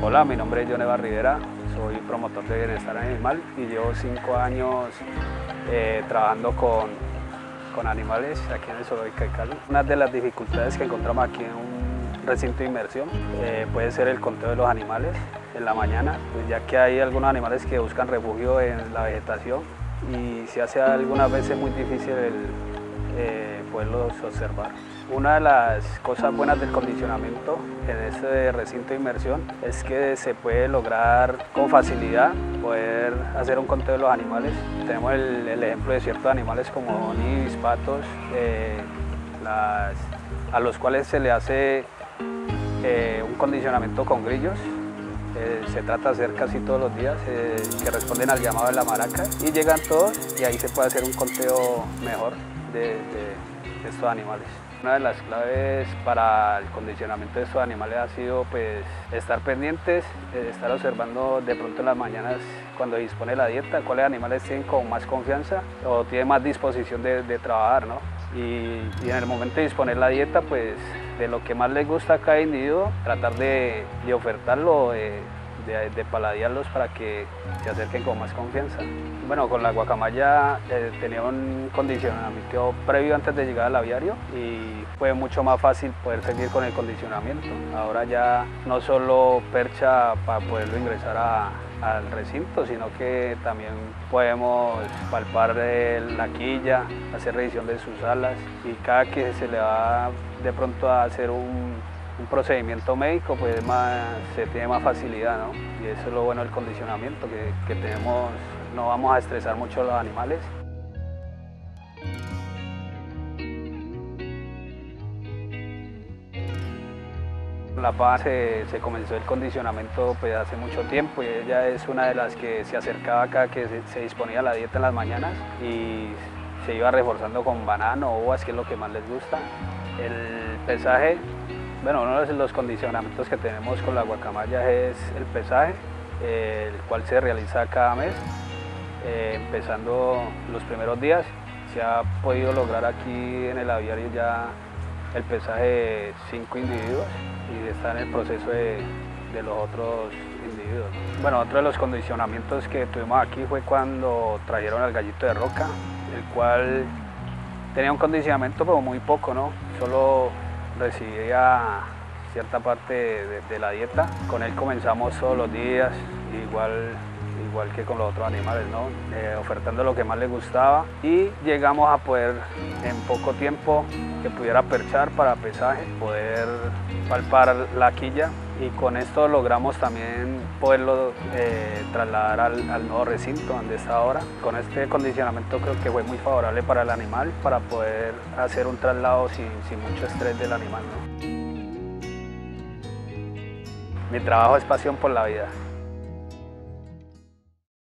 Hola, mi nombre es Joneva Rivera, soy promotor de bienestar animal y llevo 5 años trabajando con animales aquí en el Zoológico de Cali. Una de las dificultades que encontramos aquí en un recinto de inmersión puede ser el conteo de los animales en la mañana, pues ya que hay algunos animales que buscan refugio en la vegetación y se hace algunas veces muy difícil poderlos observar. Una de las cosas buenas del condicionamiento en este recinto de inmersión es que se puede lograr con facilidad poder hacer un conteo de los animales. Tenemos el ejemplo de ciertos animales como onis, patos, a los cuales se le hace un condicionamiento con grillos. Se trata de hacer casi todos los días, que responden al llamado de la maraca y llegan todos y ahí se puede hacer un conteo mejor de estos animales. Una de las claves para el condicionamiento de estos animales ha sido pues, estar pendientes, estar observando de pronto en las mañanas cuando dispone la dieta, cuáles animales tienen con más confianza o tienen más disposición de trabajar, ¿no? Y en el momento de disponer la dieta, pues de lo que más les gusta a cada individuo, tratar de ofertarlo, de paladearlos para que se acerquen con más confianza. Bueno, con la guacamaya tenía un condicionamiento previo antes de llegar al aviario y fue mucho más fácil poder seguir con el condicionamiento. Ahora ya no solo percha para poderlo ingresar al recinto, sino que también podemos palpar la quilla, hacer revisión de sus alas y cada que se le va de pronto a hacer un procedimiento médico, pues se tiene más facilidad, ¿no? Y eso es lo bueno del condicionamiento, que tenemos, no vamos a estresar mucho a los animales. La Paz se comenzó el condicionamiento pues, hace mucho tiempo y ella es una de las que se acercaba acá, que se disponía a la dieta en las mañanas y se iba reforzando con banano o uvas, que es lo que más les gusta. El pesaje, bueno, uno de los condicionamientos que tenemos con la guacamaya es el pesaje, el cual se realiza cada mes, empezando los primeros días. Se ha podido lograr aquí en el aviario ya el pesaje de 5 individuos y está en el proceso de los otros individuos. Bueno, otro de los condicionamientos que tuvimos aquí fue cuando trajeron al gallito de roca, el cual tenía un condicionamiento pero muy poco, ¿no? Solo recibía cierta parte de la dieta. Con él comenzamos todos los días, igual que con los otros animales, ¿no? Ofertando lo que más les gustaba y llegamos a poder en poco tiempo que pudiera perchar para pesaje, poder palpar la quilla y con esto logramos también poderlo trasladar al nuevo recinto donde está ahora. Con este condicionamiento creo que fue muy favorable para el animal para poder hacer un traslado sin mucho estrés del animal, ¿no? Mi trabajo es pasión por la vida.